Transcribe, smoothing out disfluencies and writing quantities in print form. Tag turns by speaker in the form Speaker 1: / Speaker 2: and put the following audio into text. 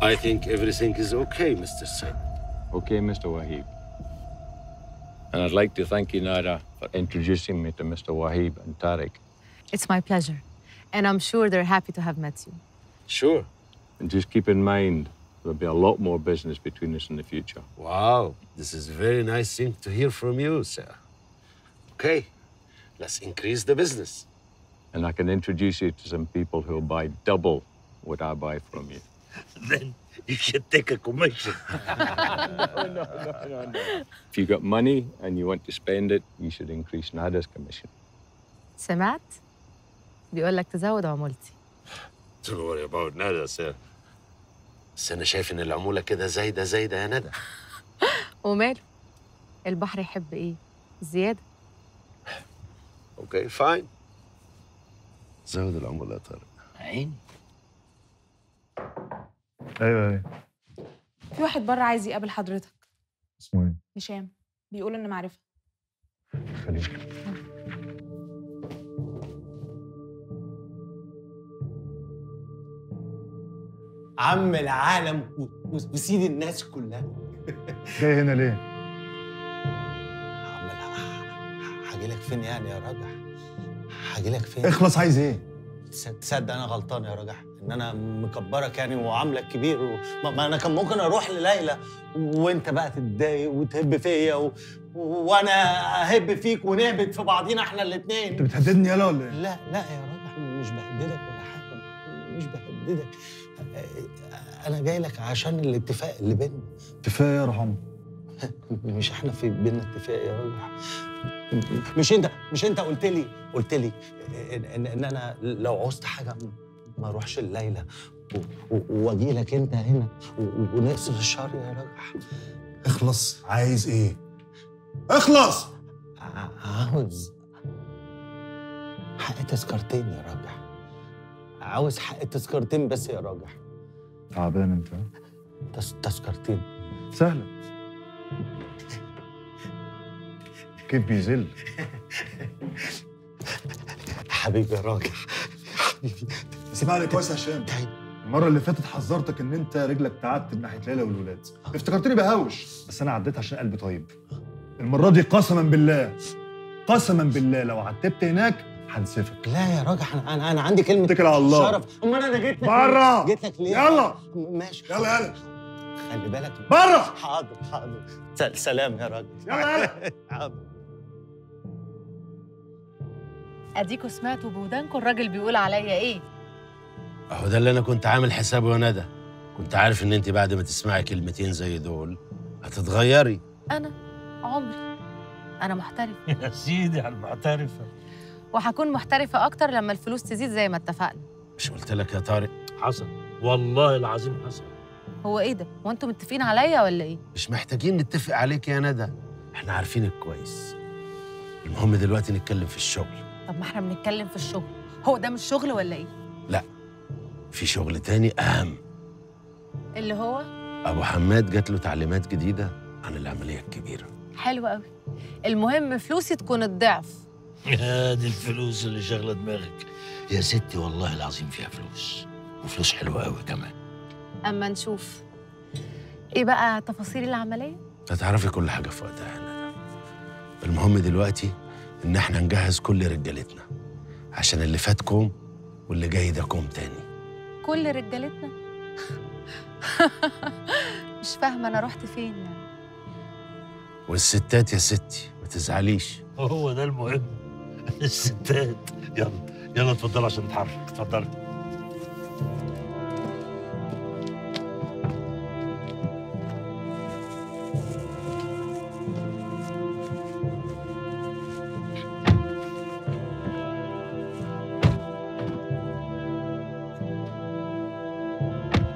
Speaker 1: I think everything is okay, Mr. Said.
Speaker 2: Okay, Mr. Wahib. And I'd like to thank you, Nada, for introducing me to Mr. Wahib and Tariq.
Speaker 3: It's my pleasure. And I'm sure they're happy to have met you.
Speaker 1: Sure.
Speaker 2: And just keep in mind, there'll be a lot more business between us in the future.
Speaker 1: Wow, this is a very nice thing to hear from you, sir. Okay, let's increase the business.
Speaker 2: And I can introduce you to some people who'll buy double what I buy from you.
Speaker 4: Then you should take a commission.
Speaker 2: No. If you got money and you want to spend it, you should increase Nada's commission.
Speaker 3: سمعت؟ بيقول لك تزود عمولتي.
Speaker 1: Don't worry about Nada, sir. بس أنا شايف إن العمولة كده زايدة يا ندى.
Speaker 3: وماله؟ البحر يحب إيه؟ زيادة.
Speaker 1: Okay, fine. زود العمولة يا طارق.
Speaker 4: عيني.
Speaker 5: ايوه.
Speaker 6: في واحد بره عايز يقابل حضرتك.
Speaker 5: اسمه ايه؟
Speaker 6: هشام. بيقول إن معرفة.
Speaker 5: خليل.
Speaker 7: عم العالم وسيد الناس كلها.
Speaker 5: جاي هنا ليه؟
Speaker 7: عم هاجيلك فين يعني يا راجح؟ هاجيلك فين؟
Speaker 5: اخلص، عايز ايه؟
Speaker 7: تصدق انا غلطان يا راجح ان انا مكبرك يعني وعاملك كبير ما انا كان ممكن اروح لليلى وانت بقى تتضايق وتهب فيا وانا اهب فيك ونهبط في بعضينا احنا الاثنين.
Speaker 5: انت بتهددني يالا ولا ايه؟
Speaker 7: لا يا راجح، مش بهددك ولا حاجه، مش بهددك. انا جاي لك عشان الاتفاق اللي بيننا.
Speaker 5: اتفاق يا رحمة؟
Speaker 7: مش احنا في بينا اتفاق يا راجح؟ مش انت قلت لي ان انا لو عوزت حاجه ما اروحش الليله واجي لك انت هنا ونقصف الشر يا راجح.
Speaker 5: اخلص، عايز ايه؟ اخلص.
Speaker 7: عاوز حق تذكرتين يا راجح، عاوز حق تذكرتين بس يا راجح.
Speaker 5: تعبان انت؟
Speaker 7: تذكرتين
Speaker 5: سهله. كيف بيذل؟
Speaker 7: حبيبي يا راجح، حبيبي.
Speaker 5: اسمعني كويس يا هشام. المره اللي فاتت حذرتك ان انت رجلك تعبت من ناحيه ليلى والولاد. افتكرتني بهوش، بس انا عديت عشان قلبي طيب. المره دي قسما بالله لو عتبت هناك هنسفك.
Speaker 7: لا يا راجح، انا عندي كلمه
Speaker 5: اتكل على الله.
Speaker 7: شرف. امال انا جيت لك
Speaker 5: بره.
Speaker 7: جيت لك ليه؟
Speaker 5: يلا
Speaker 7: ماشي.
Speaker 5: يلا
Speaker 7: خلي بالك.
Speaker 5: بره.
Speaker 7: حاضر. سلام يا راجل.
Speaker 5: يلا
Speaker 7: حاضر.
Speaker 3: أديكوا سمعتوا بودانكوا الراجل بيقول عليا إيه؟
Speaker 1: أهو ده اللي أنا كنت عامل حسابه يا ندى. كنت عارف إن أنت بعد ما تسمعي كلمتين زي دول هتتغيري.
Speaker 3: أنا عمري أنا محترفة.
Speaker 4: يا سيدي على المعترفة.
Speaker 3: وهكون محترفة أكتر لما الفلوس تزيد زي ما اتفقنا.
Speaker 1: مش قلت لك يا طارق؟
Speaker 4: حصل والله العظيم حصل.
Speaker 3: هو إيه ده؟ هو أنتوا متفقين عليا ولا إيه؟
Speaker 1: مش محتاجين نتفق عليك يا ندى، إحنا عارفينك كويس. المهم دلوقتي نتكلم في الشغل.
Speaker 3: طب ما إحنا بنتكلم في الشغل، هو ده مش شغل ولا إيه؟
Speaker 1: لا، في شغل تاني أهم.
Speaker 3: اللي هو؟
Speaker 1: أبو حماد جات له تعليمات جديدة عن العملية الكبيرة.
Speaker 3: حلو قوي. المهم فلوسي تكون الضعف.
Speaker 4: دي الفلوس اللي شغلة دماغك يا ستي، والله العظيم فيها فلوس، وفلوس حلوة قوي كمان.
Speaker 3: أما نشوف إيه بقى تفاصيل العملية؟
Speaker 1: هتعرفي كل حاجة في وقتها يا ندى. المهم دلوقتي إن إحنا نجهز كل رجالتنا عشان اللي فات كوم واللي جاي ده كوم تاني.
Speaker 3: كل رجالتنا؟ مش فاهمة أنا رحت فين يعني.
Speaker 1: والستات يا ستي ما تزعليش.
Speaker 4: هو ده المهم، الستات. يلا اتفضلوا عشان نتحرك. اتفضلوا.